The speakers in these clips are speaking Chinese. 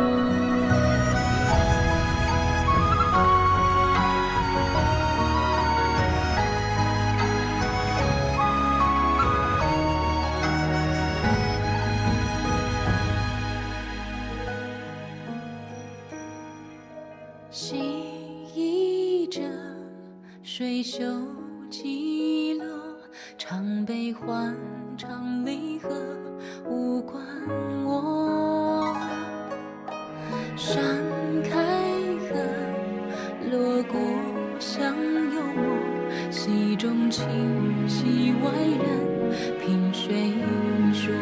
细倚着水袖起落，常悲欢，常离合，无关我。山开合，锣鼓响幽默，戏中情，戏外人，凭谁说？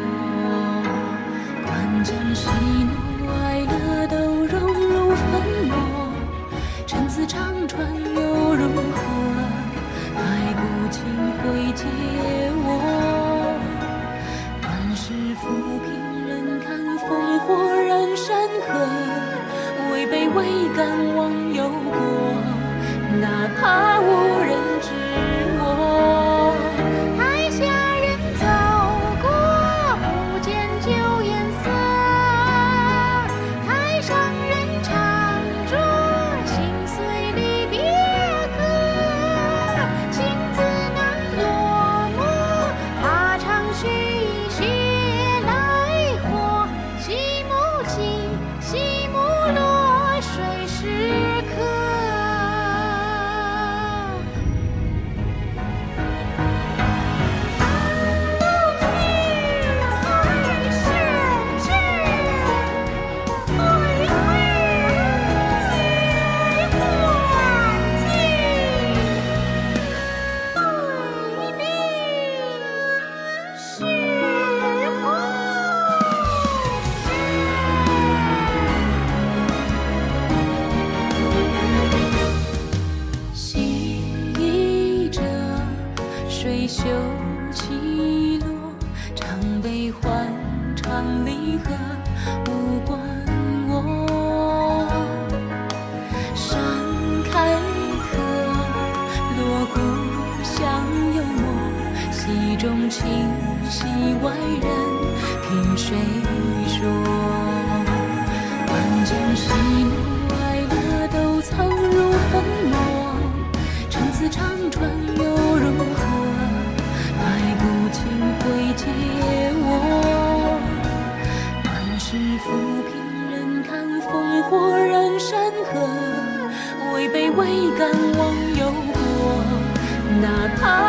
关键喜怒哀乐都融入粉墨。陈词长传又如何？太古今会解我。万事浮萍人看烽火燃山河，位卑未敢忘忧国，哪怕无人知我。 台下人走过，不见旧颜色，台上人唱着心碎离别歌，情字难落幕，怕长续血来火，戏幕起，戏幕落，谁时刻？ 水袖起落，常悲欢，常离合，无关我。山开合，锣鼓响幽默，戏中情，戏外人，凭谁说？万件喜怒哀乐都藏入粉墨，陈词长传又如何？太古今会解我。万事浮萍人看烽火燃山河，位卑未敢忘忧国，哪怕